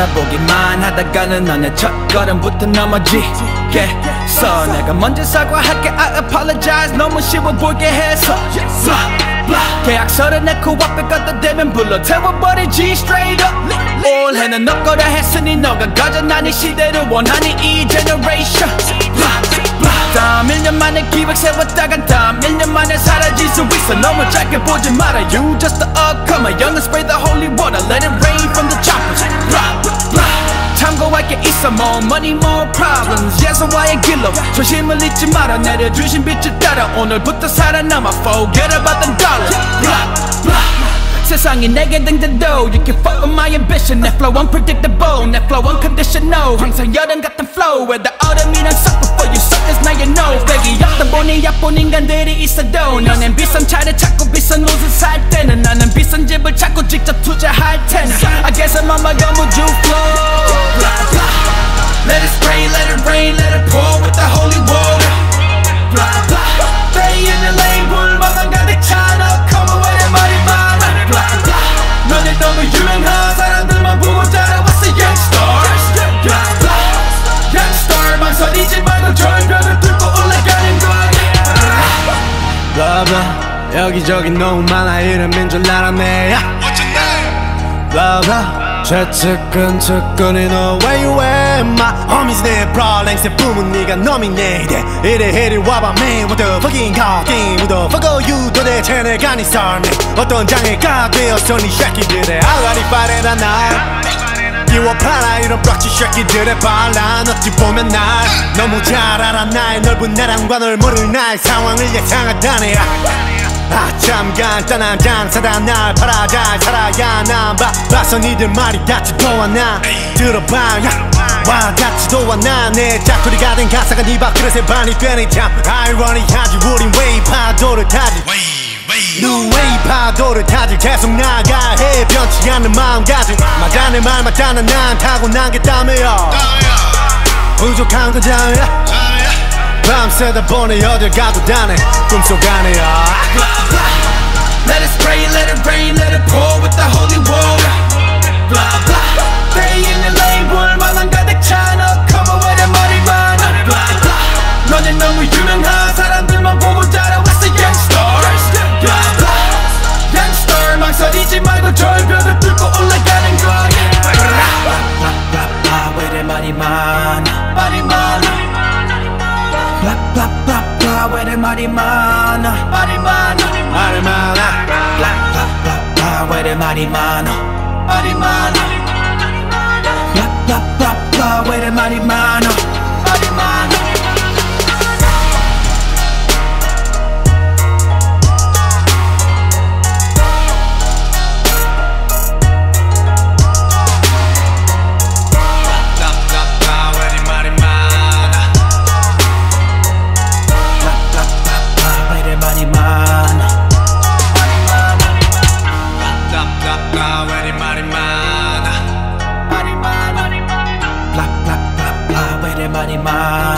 바라보기만 하다가는 너네 첫걸음부터 넘어지겠어. 내가 먼저 사과할게 I apologize 너무 쉬워 보이게 해서 계약서를 내 코앞에 갔다대면 불러 태워버리지 straight up. 올해는 너 거라 했으니 너가 가져. 난 이 시대를 원하니 이 generation. 다음 1년 만에 기획 세웠다가 다음 1년 만에 사라질 수 있어. 너무 짧게 보지 마라. You just the upcomer. Young and spray the holy water. Let it rain from the choppers. 참고할게 있어. More money more problems. 예수와의 길로 조심을 잊지 마라. 내려주신 빛을 따라 오늘부터 살아남아. Forget about the dollar. 세상이 내게 등대도 You can fuck with my ambition. 내 flow unpredictable. 내 flow unconditional. 항상 여름 같은 flow. where the autumn이란 suffer for you suckers. now you know. 백이 없다 보니 약본 인간들이 있어도 너넨 비싼 차를 찾고 비싼 옷을 살 때는 나는 비싼 집을 찾고 직접 투자할 테는 I guess I'm on my 거무주 flow. Let it spray, let it rain, let it pour with the holy water. Stay in the lane. 불만만 가득 차 너 come away 내 말이 많아. 너네 너무 유명한 사람들만 보고 자라왔어 young stars. young star 망설이지 말고 절벽을 뚫고 올라가는 거야. Blah blah 여기저기 너무 많아 이름인 줄 알았네. What's your name? Blah blah 최측근 측근이 너 where you at my homies 내 problems 내 뿜은 네가 nominated 이리 와봐 man what the fucking god damn who the fuck are you 도대체 내가 네 삶에 어떤 장애가 되었어 네 새끼들의 아가리 빠레라 날 끼워봐라 이런 prak치 새끼들의 반란 어찌 보면 날 너무 잘 알아 나의 넓은 나랑과 널 모를 나의 상황을 예상하다네. 참 간단한 장사다 날 팔아 잘 살아야 난 봐서 니들 말이 닿지도 않아. 들어봐 와닿지도 않아. 내 짝투리가 된 가사가 네 밥그릇에 반이 되니 참 아이러니하지. 우린 웨이 파도를 타지 New way 파도를 타지. 계속 나가야 해 변치 않는 마음가짐. 맞아 내 말 맞잖아 난 타고난 게 땀이야. 부족한 거잖아. 밤새다 보니 어딜 가도 다네 꿈속 안에야. Let it spray, let it rain, let it pour with the holy water. Stay in the lane. 불만만 가득 차 너 come away 내 말이 많아. 너넨 너무 유명한 사람들만 보고 자라왔어 young stars. young star 망설이지 말고 절벽을 뚫고 올라가는 거야. 왜 이래 말이 많아 말이 많아. 왜 이래 말이 많아 말이 많아 말이 많아. 왜 이래 말이 많아 말이 많아. 왜 이래 말이 많아 말이 많아. 말이 많아